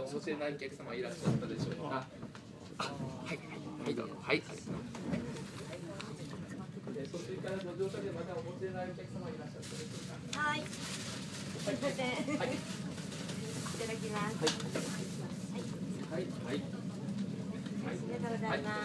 お持ちでないお客様いらっしゃったでしょうか。はいはいどうぞ。はい、そちらからご乗車でまたお持ちでないお客様いらっしゃったでしょうか。はい。すみません。はい。いただきます。はい。はい。ありがとうございます。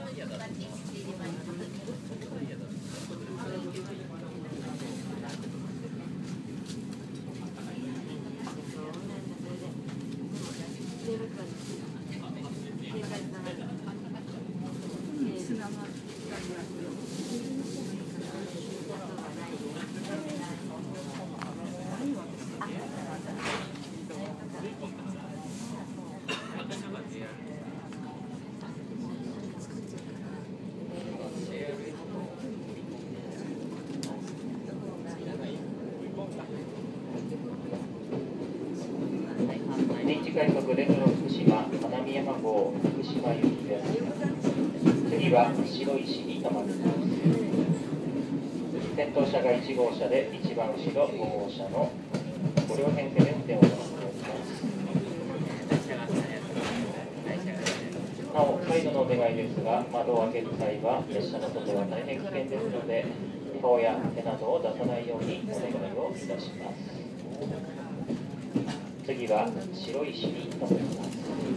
快速レトロ福島花見山号福島行きです。次は白石に停まります。先頭車が1号車で一番後ろ5号車の5両編成で運転を行っております。なお再度のお願いですが、窓を開ける際は列車の外は大変危険ですので、顔や手などを出さないようにお願いをいたします。次は白石に停まります。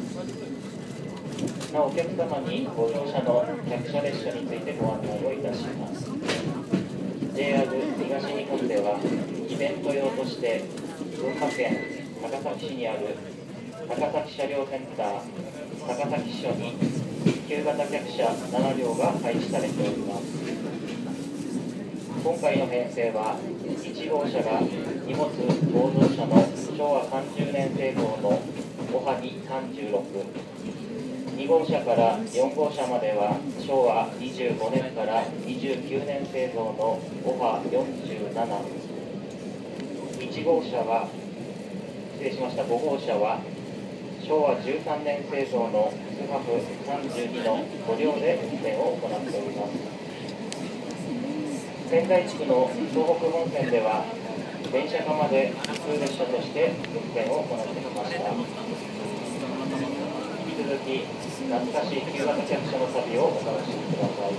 なおお客様にご乗車の客車列車についてご案内をいたします。JR 東日本ではイベント用として群馬県高崎市にある高崎車両センター高崎支所に旧型客車7両が配置されております。今回の編成は1号車が荷物合同車の昭和30年製造のおはぎ36、2号車から4号車までは昭和25年から29年製造のおは47、1号車は5号車は昭和13年製造のスハフ32の5両で運転を行っております。仙台地区の東北本線では電車化まで普通列車として運転を行ってきました。引き続き懐かしい旧型客車の旅をお楽しみください。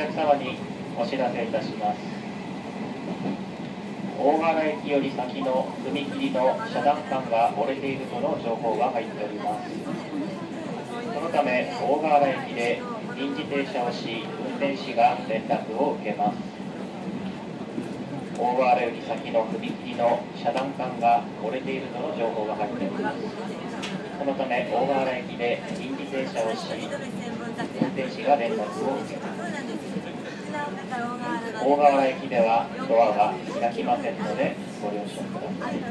客様にお知らせいたします。大河原駅より先の踏切の遮断管が折れているとの情報が入っております。そのため大河原駅で臨時停車をし、運転士が連絡を受けます。大河原より先の踏切の遮断管が折れているとの情報が入っております。そのため大河原駅で臨時停車をし、運転士が連絡を受けます。大河原駅ではドアが開きませんのでご了承ください。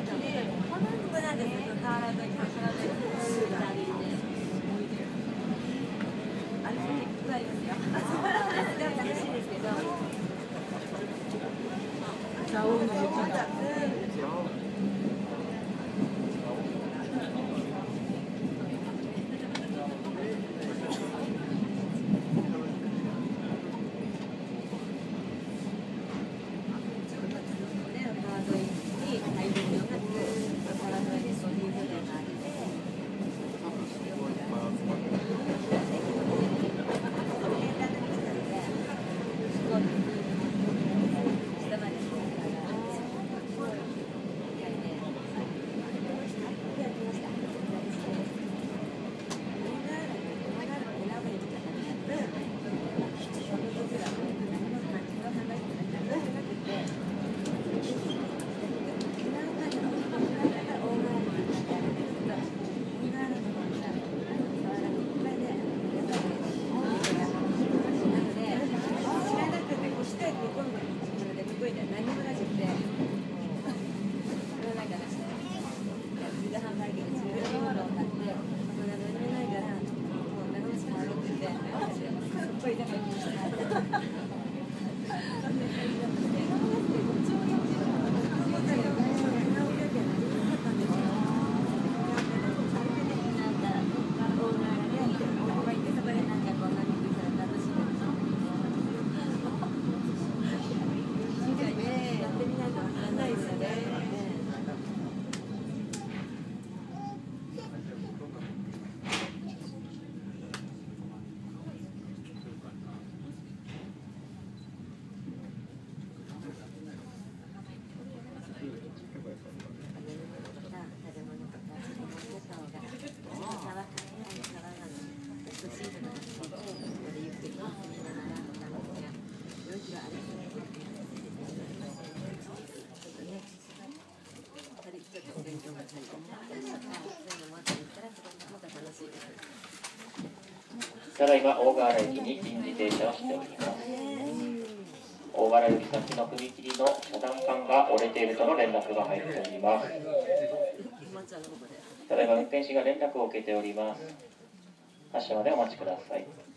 ただいま大河原駅に臨時停車をしております。大河原より先の踏切の遮断管が折れているとの連絡が入っております。ただいま運転士が連絡を受けております。発車までお待ちください。